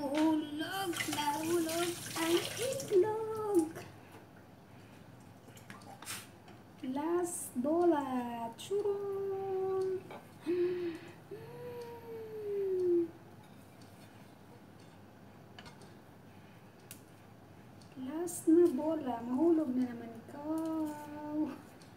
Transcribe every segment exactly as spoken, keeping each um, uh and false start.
Nahulog, nahulog ang itlog. Last bola. Churun. Last na bola. Mahulog na naman ikaw.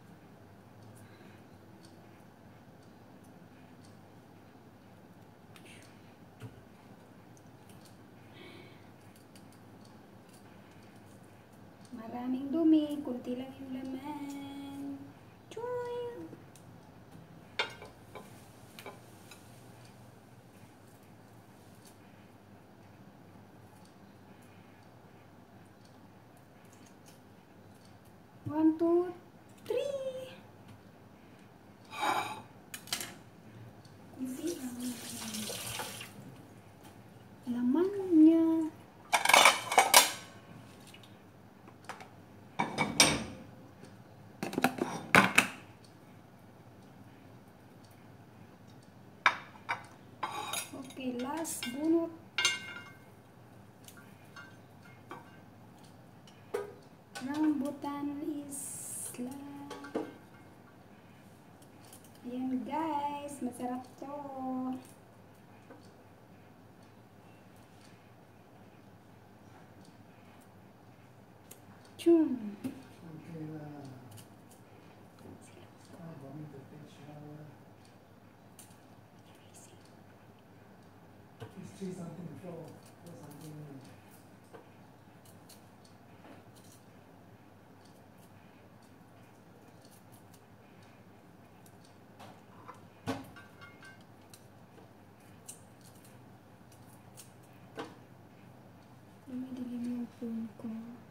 Maraming dumi, kunti lang yung laman. Choy! One, two, three. Kunti lang. Laman niya. Okay, last bunot. Rambutan is like. Ayan guys, masarap to. Chum. Okay, uh, I'm going to take a shower. Please see something before, or something new. Dumidilim yung phone ko.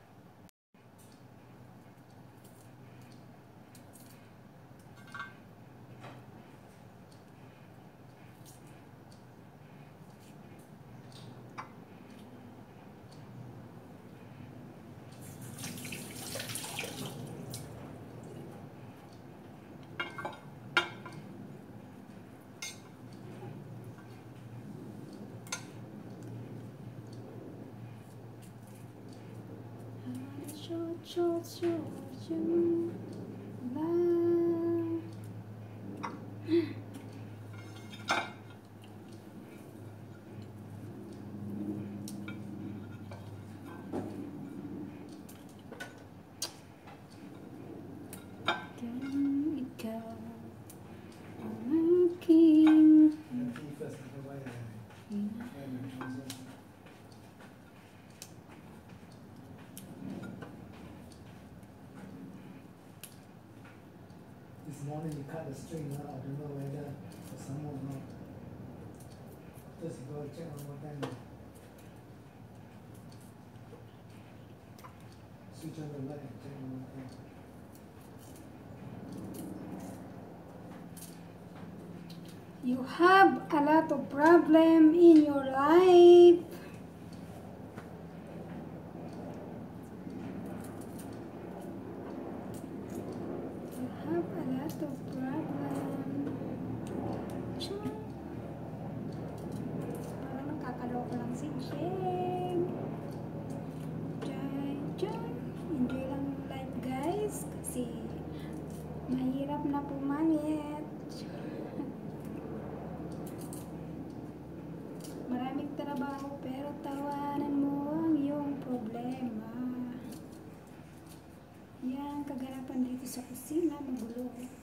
Short, short, short, short, love. Kang ikaw ang aking First, bye bye. This morning you cut the string, huh? I don't know whether for some or not. Just go check one more time. Switch on the light and check one more time. You have a lot of problem in your life. You have a lot of problem. Chum. Parang nakakaloka lang si Jeng. Jai, Jai. Enjoy lang yung life guys. Kasi mahirap na pumangit. Maraming trabaho pero tawanan mo ang iyong problema. Yan, kaganapan dito sa kusina, magulo.